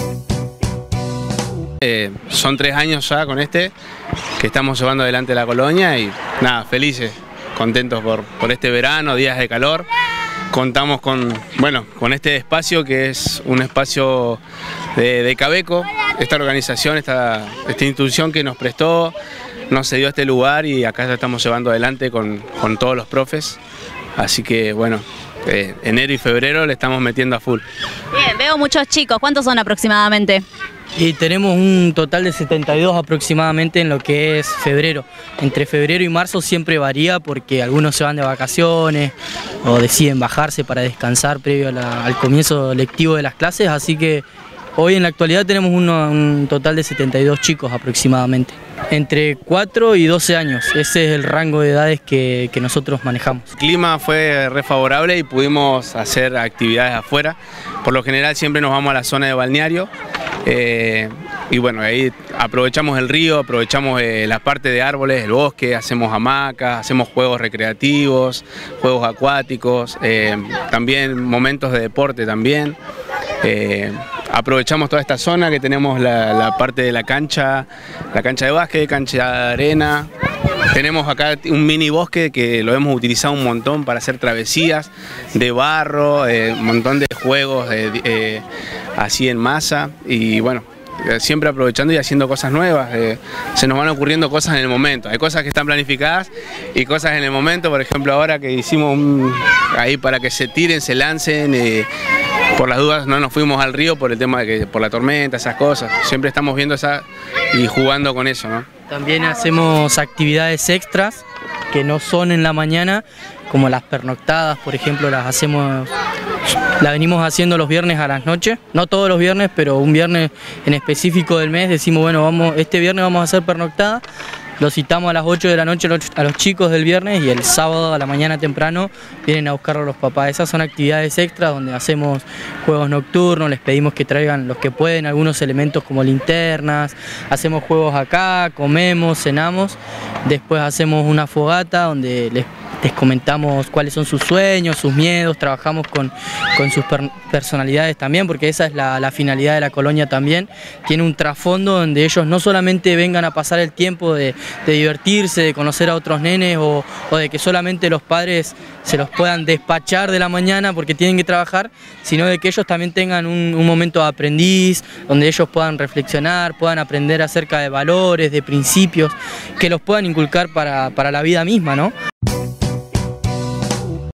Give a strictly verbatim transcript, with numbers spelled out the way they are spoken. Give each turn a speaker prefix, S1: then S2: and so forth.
S1: Eh, son tres años ya con este que estamos llevando adelante la colonia y nada, felices, contentos por, por este verano, días de calor. Contamos con, bueno, con este espacio que es un espacio de, de Cabeco, esta organización, esta, esta institución que nos prestó, nos cedió este lugar y acá ya estamos llevando adelante con, con todos los profes. Así que bueno, eh, enero y febrero le estamos metiendo a full.
S2: Bien, veo muchos chicos, ¿cuántos son aproximadamente?
S3: Y tenemos un total de setenta y dos aproximadamente en lo que es febrero. Entre febrero y marzo siempre varía porque algunos se van de vacaciones o deciden bajarse para descansar previo a la, al comienzo lectivo de las clases, así que hoy en la actualidad tenemos uno, un total de setenta y dos chicos aproximadamente. Entre cuatro y doce años, ese es el rango de edades que, que nosotros manejamos.
S1: El clima fue re favorable y pudimos hacer actividades afuera. Por lo general siempre nos vamos a la zona de balneario. Eh, y bueno, ahí aprovechamos el río, aprovechamos eh, la parte de árboles, el bosque, hacemos hamacas, hacemos juegos recreativos, juegos acuáticos, eh, también momentos de deporte también. Eh, aprovechamos toda esta zona que tenemos la, la parte de la cancha, la cancha de básquet, cancha de arena. Tenemos acá un mini bosque que lo hemos utilizado un montón para hacer travesías de barro, eh, un montón de juegos eh, eh, así en masa y bueno, siempre aprovechando y haciendo cosas nuevas. Eh, se nos van ocurriendo cosas en el momento, hay cosas que están planificadas y cosas en el momento. Por ejemplo, ahora que hicimos un, ahí para que se tiren, se lancen, eh, por las dudas no nos fuimos al río por el tema de que por la tormenta, esas cosas, siempre estamos viendo esa y jugando con eso, ¿no?
S3: También hacemos actividades extras que no son en la mañana, como las pernoctadas, por ejemplo, las hacemos, la venimos haciendo los viernes a las noches, no todos los viernes, pero un viernes en específico del mes decimos, bueno, vamos, este viernes vamos a hacer pernoctada. Los citamos a las ocho de la noche a los chicos del viernes y el sábado a la mañana temprano vienen a buscarlo los papás. Esas son actividades extras donde hacemos juegos nocturnos, les pedimos que traigan los que pueden algunos elementos como linternas, hacemos juegos acá, comemos, cenamos, después hacemos una fogata donde les les comentamos cuáles son sus sueños, sus miedos, trabajamos con, con sus per personalidades también, porque esa es la, la finalidad de la colonia también. Tiene un trasfondo donde ellos no solamente vengan a pasar el tiempo de, de divertirse, de conocer a otros nenes o, o de que solamente los padres se los puedan despachar de la mañana porque tienen que trabajar, sino de que ellos también tengan un, un momento de aprendiz, donde ellos puedan reflexionar, puedan aprender acerca de valores, de principios, que los puedan inculcar para, para la vida misma, ¿no?